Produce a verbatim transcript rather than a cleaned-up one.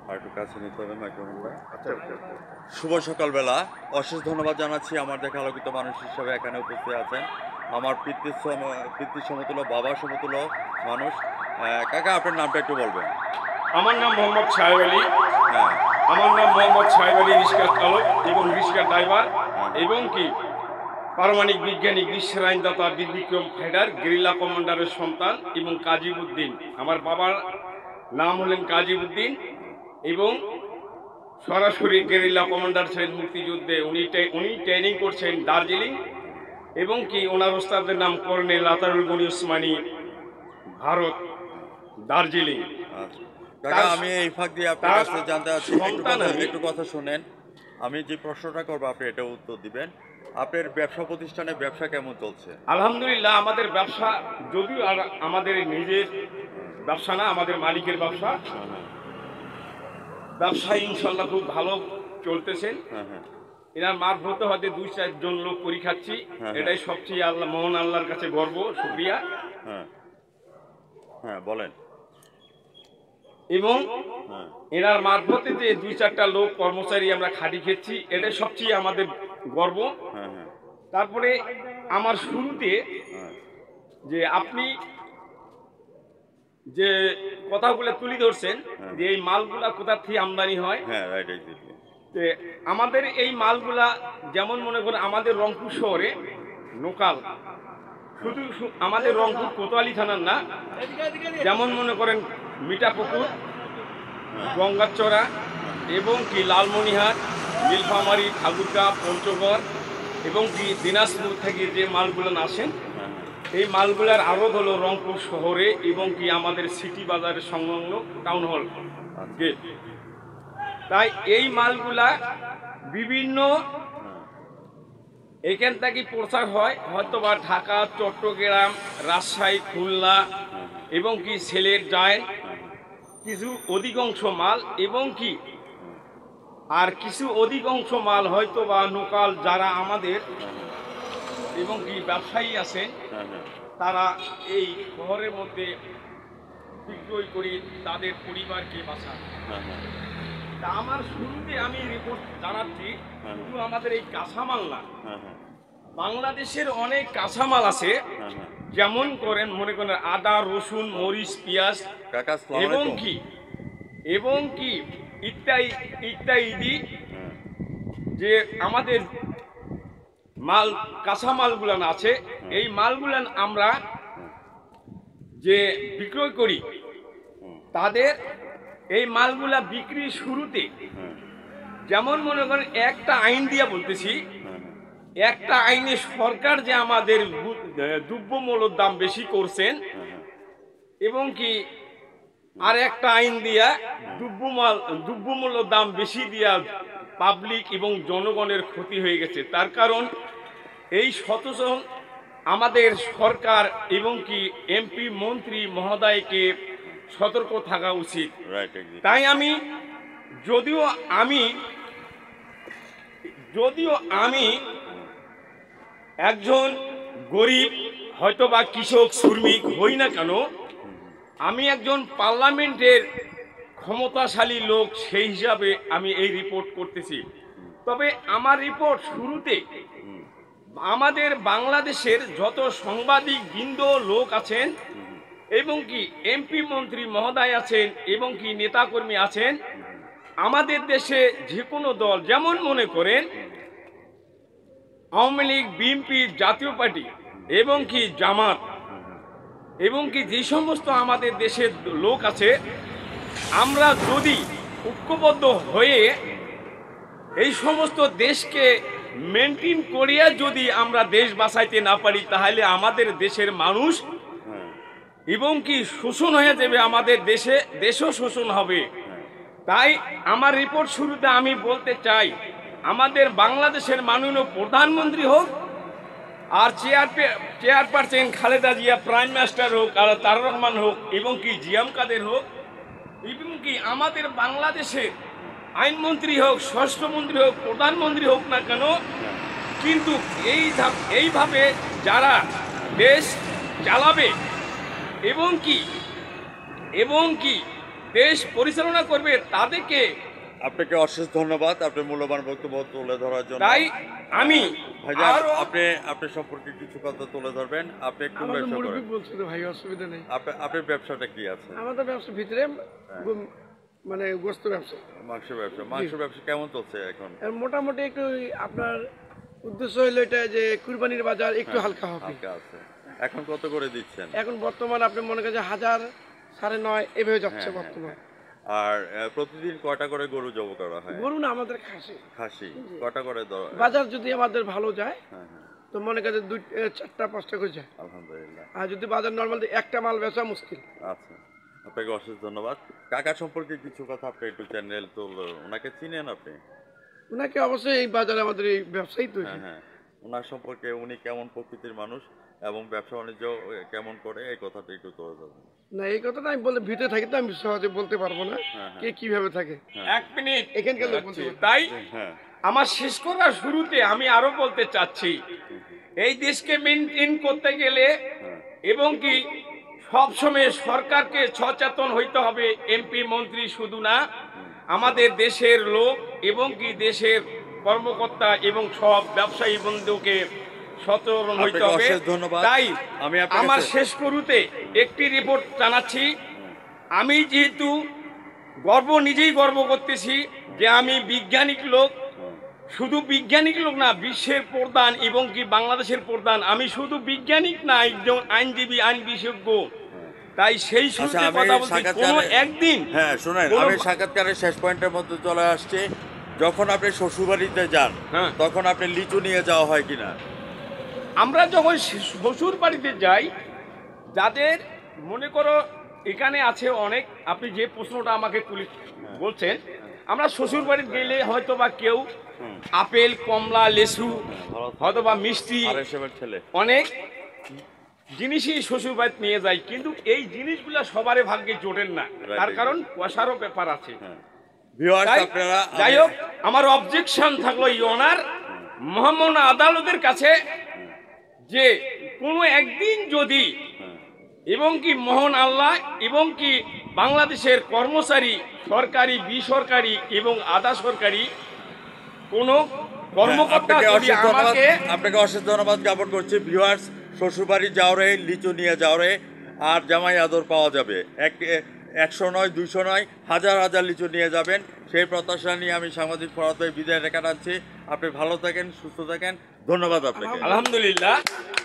আর একটু কাছে নিতে হবে মাইক্রোফোনটা। আচ্ছা আচ্ছা আচ্ছা। শুভ সকালবেলা, অশেষ ধন্যবাদ জানাচ্ছি আমার দেখা আলোকিত মানুষ হিসাবে এখানে উপস্থিত আছেন আমার পিতৃ পিতৃ সমতুল্য বাবা সমতুল্য মানুষ। আহ, কাকা আপনার নামটা একটু বলবেন। আমার নাম মোহাম্মদ সাহেব আলী। হ্যাঁ আমার নাম মোহাম্মদ সাহেব আলী, রিক্সার চালক এবং রিক্সার ড্রাইভার এবং কি পারমাণিক বিজ্ঞানী গ্রীষ্মের আইনদাতা বীর বিক্রম ফাইটার গেরিলা কমান্ডারের সন্তান এবং কাজীউদ্দিন। আমার বাবার নাম হলেন কাজীউদ্দিন এবং সরাসরি গেরিলা কমান্ডার ছিলেন মুক্তিযুদ্ধে। উনি উনি ট্রেনিং করছেন দার্জিলিং এবং কি ওনার ওস্তাদের নাম কর্নেল আতারুল গনি ওসমানী, ভারত, দার্জিলিং। আচ্ছা কাকা, আমি এই ফাঁক দিয়ে আপনার কাছে জানতে চাচ্ছি একটু কথা একটু কথা শুনেন। আমি যে প্রশ্নটা করবো আপনি এটা উত্তর দিবেন। আপনার ব্যবসা প্রতিষ্ঠানে ব্যবসা কেমন চলছে? আলহামদুলিল্লাহ, আমাদের ব্যবসা যদিও আর আমাদের নিজের ব্যবসা না, আমাদের মালিকের ব্যবসা। ব্যবসা ইনশাল্লাহ খুব ভালো চলতেছেন। হ্যাঁ হ্যাঁ এনার মারফতে হয়তো দুই চারজন লোক করি খাচ্ছি, এটাই সবচেয়ে আল্লাহ মোহন আল্লাহর কাছে গর্ব, শুকরিয়া। হ্যাঁ হ্যাঁ বলেন। এবং এনার মারফতে যে দুই চারটা লোক কর্মচারী আমরা খাটি খেচ্ছি, এটাই সবচেয়ে আমাদের গর্ব। তারপরে আমার শুরুতে যে আপনি যে কথাগুলো তুলে ধরছেন যে এই মালগুলা কোথা থেকে আমদানি হয়, যে আমাদের এই মালগুলা যেমন মনে করেন আমাদের রংপুর শহরে লোকাল, শুধু আমাদের রংপুর কোতোয়ালি থানার না, যেমন মনে করেন মিঠাপুকুর, গঙ্গাচড়া এবং কি লালমনিহাট, নীলফামারী, ঠাকুরগাঁ, পঞ্চগড় এবং কি দিনাজপুর থেকে যে মালগুলো আসেন, এই মালগুলার আড়ত হলো রংপুর শহরে এবং কি আমাদের সিটি বাজারের সংলগ্ন টাউন হল গেট। তাই এই মালগুলা বিভিন্ন এখান থেকে প্রচার হয় হয়তোবা ঢাকা, চট্টগ্রাম, রাজশাহী, খুলনা এবং কি সিলেট যায় কিছু অধিকাংশ মাল এবং কি আর কিছু অধিকাংশ মাল হয়তো বা লোকাল যারা আমাদের এবং কি ব্যবসায়ী আছেন তারা এই শহরের মধ্যে বিক্রয় করে তাদের পরিবারকে বাঁচান। তা আমার শুরুতে আমি রিপোর্ট জানাচ্ছি, শুধু আমাদের এই কাঁচামাল না, বাংলাদেশের অনেক কাঁচামাল আছে, যেমন করেন মনে করেন আদা, রসুন, মরিচ, পেঁয়াজ এবং কি এবং কি ইত্যাদি ইত্যাদি যে আমাদের মাল কাঁচামালগুলান আছে, এই মালগুলান আমরা যে বিক্রয় করি তাদের এই মালগুলা বিক্রির শুরুতে যেমন মনে করেন একটা আইন দিয়া বলতেছি, একটা আইনে সরকার যে আমাদের দ্রব্যমূল্যের দাম বেশি করছেন এবং কি আর একটা আইন দিয়া দ্রব্যমাল দ্রব্যমূল্যের দাম বেশি দিয়া পাবলিক এবং জনগণের ক্ষতি হয়ে গেছে। তার কারণ এই সচেতন আমাদের সরকার এবং কি এমপি মন্ত্রী মহোদয়কে সতর্ক থাকা উচিত। তাই আমি যদিও আমি যদিও আমি একজন গরিব হয়তো বা কৃষক শ্রমিক হই না কেন, আমি একজন পার্লামেন্টের ক্ষমতাশালী লোক, সেই হিসাবে আমি এই রিপোর্ট করতেছি। তবে আমার রিপোর্ট শুরুতে আমাদের বাংলাদেশের যত সাংবাদিক বৃন্দ লোক আছেন এবং কি এমপি মন্ত্রী মহোদয় আছেন এবং কি নেতাকর্মী আছেন, আমাদের দেশে যে কোনো দল, যেমন মনে করেন আওয়ামী লীগ, বিএনপি, জাতীয় পার্টি এবং কি জামাত এবং কি যে সমস্ত আমাদের দেশের লোক আছে, আমরা যদি ঐক্যবদ্ধ হয়ে এই সমস্ত দেশকে মেনটেন করিয়া যদি আমরা দেশ বাঁচাইতে না পারি, তাহলে আমাদের দেশের মানুষ এবং কি শোষণ হয়ে যাবে, আমাদের দেশে দেশও শোষণ হবে। তাই আমার রিপোর্ট শুরুতে আমি বলতে চাই, আমাদের বাংলাদেশের মাননীয় প্রধানমন্ত্রী হোক আর chair chairperson Khaleda Zia, prime minister হোক আর তারেক রহমান হোক এবং কি জিএম কাদের হোক এবং কি আমাদের বাংলাদেশে আইনমন্ত্রী হোক, স্বরাষ্ট্রমন্ত্রী হোক, প্রধানমন্ত্রী হোক না কেন, কিন্তু এই এইভাবে যারা দেশ চালাবে এবং কি এবং কি দেশ পরিচালনা করবে তাদেরকে। আপনাকে অশেষ ধন্যবাদ আপনার মূল্যবান বক্তব্য তুলে ধরার জন্য। তাই আমি ভাইজান আরো আপনি আপনার সম্পর্কে কিছু কথা তুলে ধরবেন। আপনি কোন আমাদের ব্যবসা মুরব্বী করেন? বলছিল ভাই অসুবিধা নেই। আপনি আপনার ব্যবসাটা কি আছে? আমাদের ব্যবসার ভিতরে গো- মানে গোস্ত ব্যবসা। মাংস ব্যবসা। মাংস ব্যবসা কেমন চলছে এখন? আর মোটামুটি একটু ওই আপনার উদ্দেশ্য হলো এটা যে কুরবানির বাজার একটু হ্যাঁ, হালকা হবে। হালকা আছে। এখন কত করে দিচ্ছেন? এখন বর্তমান আপনি মনে করেন যে হাজার সাড়ে নয় এভাবে যাচ্ছে হ্যাঁ, হ্যাঁ, বর্তমান। আর আহ, প্রতিদিন কয়টা করে গরু জব করা হয়? গরু না আমাদের খাসি। খাসি কয়টা করে দ- বাজার যদি আমাদের ভালো যায় হ্যাঁ হ্যাঁ তো মনে করেন দুই এ, চারটা পাঁচটা করে যায়। আলহামদুলিল্লাহ। আর যদি বাজার নর্মাল একটা মাল বেচা মুশকিল। আচ্ছা আপনাকে অশেষ ধন্যবাদ। কাকা সম্পর্কে কিছু কথা আপনি একটু চ্যানেল তো ওনাকে চিনেন আপনি? ওনাকে অবশ্যই এই বাজারে আমাদের এই ব্যবসায়ী তো। হ্যাঁ হ্যাঁ ওনার সম্পর্কে উনি কেমন প্রকৃতির মানুষ এবং ব্যবসা বাণিজ্য কেমন করে এই কথাটা একটু তুলে ধরবেন। না এই কথাটা আমি বলে ভিতরে থাকি তো আমি সহজে বলতে পারবো না হ্যাঁ, হ্যাঁ। কে কিভাবে থাকে। এক মিনিট এখানকার লোক বলতে পারবে। তাই হ্যাঁ আমার শেষ করার শুরুতে আমি আরো বলতে চাচ্ছি, এই দেশকে মেনটেন করতে গেলে এবং কি সবসময় সরকারকে সচেতন হইতে হবে। এমপি মন্ত্রী শুধু না, আমাদের দেশের লোক এবং কি দেশের কর্মকর্তা এবং সব ব্যবসায়ী বন্ধুকে সচেতন হইতে আপনাকে হবে। অশেষ ধন্যবাদ। তাই আমি আপনার আমার কাছে- শেষ শুরুতে একটি রিপোর্ট জানাচ্ছি। আমি যেহেতু গর্ব নিজেই গর্ব করতেছি যে আমি বিজ্ঞানিক লোক, শুধু বিজ্ঞানিক লোক না, বিশ্বের প্রধান এবং কি বাংলাদেশের প্রধান। আমি শুধু বিজ্ঞানিক না, একজন আইনজীবী, আইন বিশেষজ্ঞ। তাই সেই আচ্ছা শুরুতে আমি কথা বলছি, কোনো সাক্ষাৎকারে- একদিন হ্যাঁ শুনেন কোনো- আমি সাক্ষাৎকারের শেষ পয়েন্টের মধ্যে চলে আসছে। যখন আপনি শ্বশুরবাড়িতে যান হ্যাঁ। তখন আপনি লিচু নিয়ে যাওয়া হয় কিনা? আমরা যখন শ্বশুর বাড়িতে যাই, যাদের মনে করো এখানে আছে অনেক, আপনি যে প্রশ্নটা আমাকে তুলে বলছেন, আমরা শ্বশুর বাড়িতে গেলে হয়তো বা কেউ আপেল, কমলা, লেসু, হয়তো বা মিষ্টি, আর এসবের ছেলে অনেক জিনিসই শ্বশুর বাড়িতে নিয়ে যায়। কিন্তু এই জিনিসগুলো সবারই ভাগ্যে জোটেন না, তার কারণ পয়সারও ব্যাপার আছে। ভিউয়ার্স তাই আপনারা যাই হোক, আমার অবজেকশন থাকলো ইওনার মহামান্য আদালতের কাছে যে কোনো একদিন যদি এবং কি মহান আল্লাহ এবং কি বাংলাদেশের কর্মচারী, সরকারি, বেসরকারি এবং আধা সরকারি কোনো কর্মকর্তা আপনাকে যদি অশেষ ধন্যবাদ। আমাকে আপনাকে অশেষ ধন্যবাদ জ্ঞাপন করছি। ভিউয়ার্স শ্বশুরবাড়ি যাও রে, লিচু নিয়ে যাও রে, আর জামাই আদর পাওয়া যাবে। এক একশো নয়, দুইশো নয়, হাজার হাজার লিচু নিয়ে যাবেন। সেই প্রত্যাশা নিয়ে আমি সাংবাদিক ফরাত বিদায় রেখে টানছি। আপনি ভালো থাকেন, সুস্থ থাকেন। ধন্যবাদ আপনাকে। আলহামদুলিল্লাহ।